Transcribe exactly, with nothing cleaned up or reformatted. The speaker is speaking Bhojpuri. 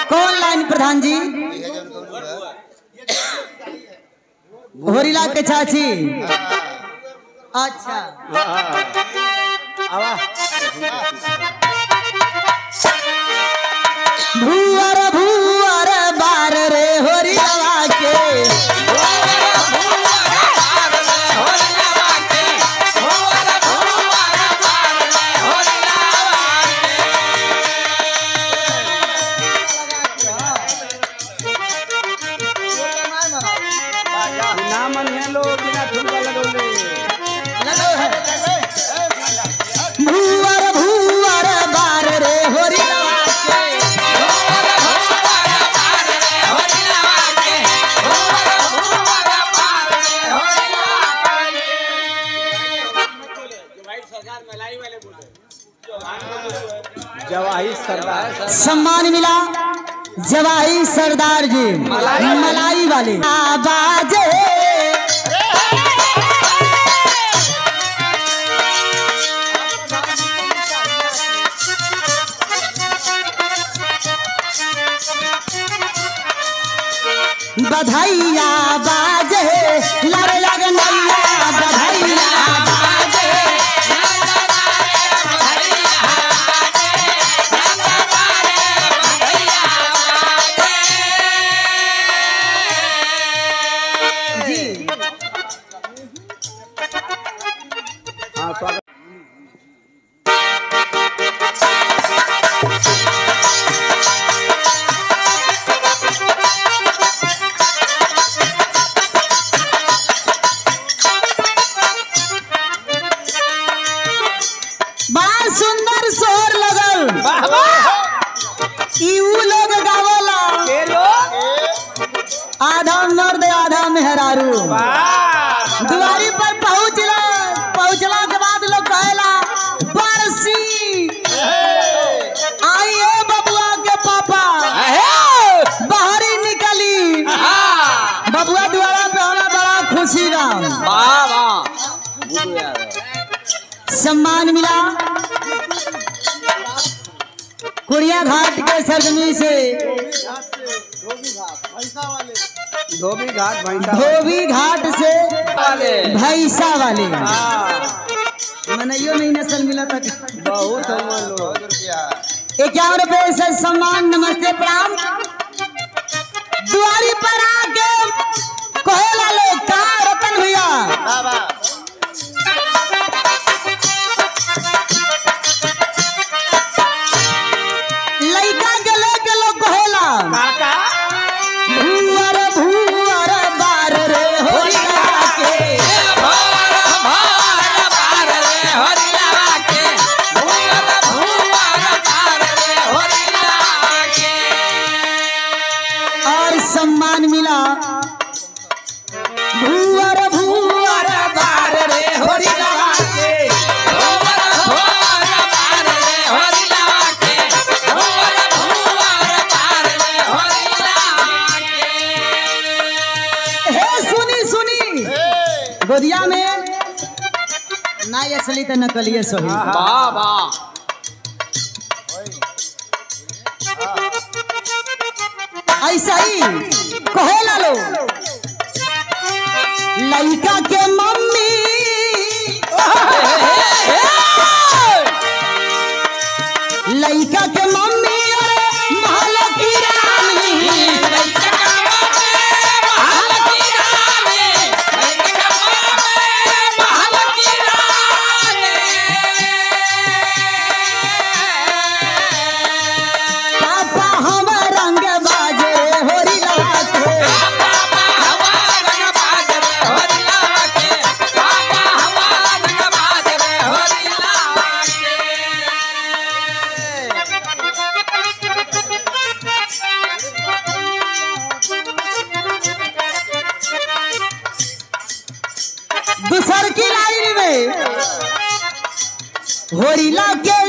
कौन लाइन प्रधान जी? होरीला के चाची। अच्छा भूअर भूअर बार रे होरीला के भूअर भूअर बार रे होरीला जवाही सरदार सम्मान मिला जवाही सरदार जी मलाई वाले आवाज बधाइया बाजे लग लग नैया बधाइया बाजे हाँ स्वागत सुंदर शोर लगल इऊ लोग गावला के लोग आधा मर्द आधा मेहरारू दुआरी पर पहुंचला पहुंचला के बाद लोग कहला बरसी आइए बबुआ के पापा बाहरी निकली बबुआ द्वारा पे हमें बड़ा खुशी बा सम्मान मिला कुड़िया घाट के सरजमी से धोबी घाट भैंसा धोबी घाट से वाले भैंसा वाले मनइयो नहीं नसल मिला तक बहुत सम्मान लोग इक्यावन रुपए से सम्मान नमस्ते प्रणाम दुआरी पर आके कोहेला लोग का रतन भैया लइका के लेके लोग कोहेला काका भूअर भूअर बार रे होरीला के और सम्मान मिला भूअर भूअर बार रे होरीला के हे सुनी सुनी गोदिया में ना असली तो नकलिए सही बाबा ऐसा ही कहेला लो लइका के मम्मी लइका के मम्मी अरे महल की रानी पापा हम रंग बाजे होरीला के दूसर की लाइन में होरीला के